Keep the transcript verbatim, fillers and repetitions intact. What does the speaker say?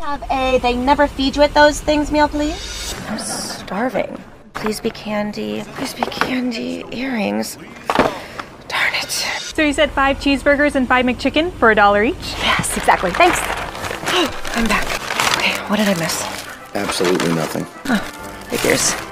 have a they never feed you at those things meal, please? I'm starving. Please be candy. Please be candy. Earrings. Darn it. So you said five cheeseburgers and five McChicken for a dollar each? Yes, exactly. Thanks. I'm back. Okay, what did I miss? Absolutely nothing. Oh, figures.